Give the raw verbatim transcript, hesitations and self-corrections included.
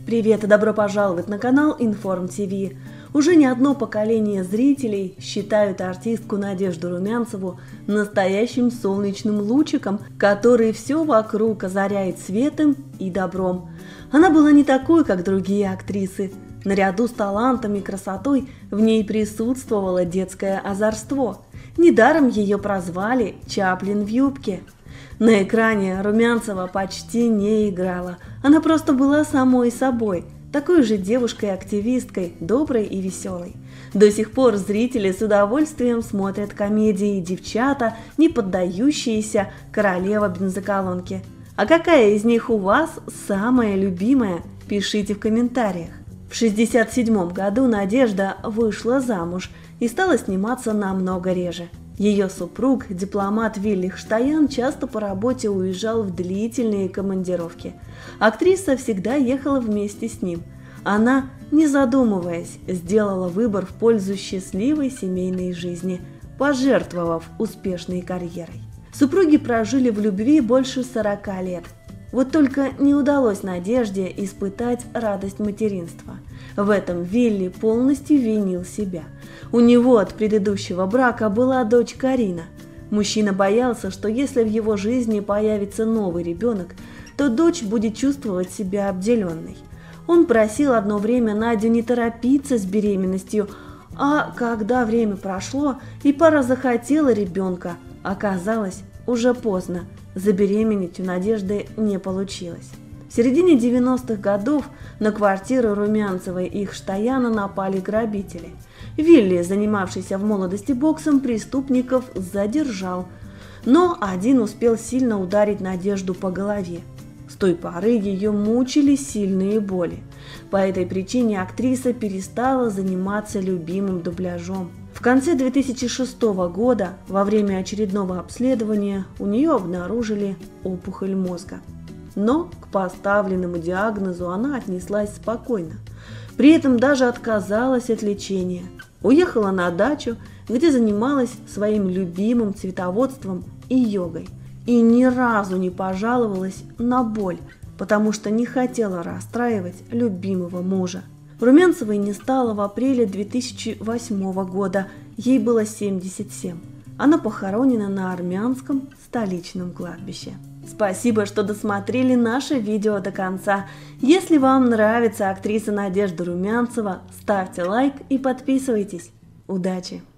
Привет и добро пожаловать на канал Информ ТВ. Уже не одно поколение зрителей считают артистку Надежду Румянцеву настоящим солнечным лучиком, который все вокруг озаряет светом и добром. Она была не такой, как другие актрисы. Наряду с талантом и красотой в ней присутствовало детское озорство. Недаром ее прозвали «Чаплин в юбке». На экране Румянцева почти не играла, она просто была самой собой, такой же девушкой-активисткой, доброй и веселой. До сих пор зрители с удовольствием смотрят комедии «Девчата», «Не поддающиеся», «Королева бензоколонки». А какая из них у вас самая любимая? Пишите в комментариях. В шестьдесят седьмом году Надежда вышла замуж и стала сниматься намного реже. Ее супруг, дипломат Виллих Штаян, часто по работе уезжал в длительные командировки. Актриса всегда ехала вместе с ним. Она, не задумываясь, сделала выбор в пользу счастливой семейной жизни, пожертвовав успешной карьерой. Супруги прожили в любви больше сорока лет. Вот только не удалось Надежде испытать радость материнства. В этом Вилли полностью винил себя. У него от предыдущего брака была дочь Карина. Мужчина боялся, что если в его жизни появится новый ребенок, то дочь будет чувствовать себя обделенной. Он просил одно время Надю не торопиться с беременностью, а когда время прошло и пара захотела ребенка, оказалось уже поздно. Забеременеть у Надежды не получилось. В середине девяностых годов на квартиру Румянцевой и их Штаяна напали грабители. Вилли, занимавшийся в молодости боксом, преступников задержал, но один успел сильно ударить Надежду по голове. С той поры ее мучили сильные боли. По этой причине актриса перестала заниматься любимым дубляжом. В конце две тысячи шестого года, во время очередного обследования, у нее обнаружили опухоль мозга. Но к поставленному диагнозу она отнеслась спокойно. При этом даже отказалась от лечения. Уехала на дачу, где занималась своим любимым цветоводством и йогой. И ни разу не пожаловалась на боль, потому что не хотела расстраивать любимого мужа. Румянцевой не стало в апреле две тысячи восьмого года, ей было семьдесят семь. Она похоронена на армянском столичном кладбище. Спасибо, что досмотрели наше видео до конца. Если вам нравится актриса Надежда Румянцева, ставьте лайк и подписывайтесь. Удачи!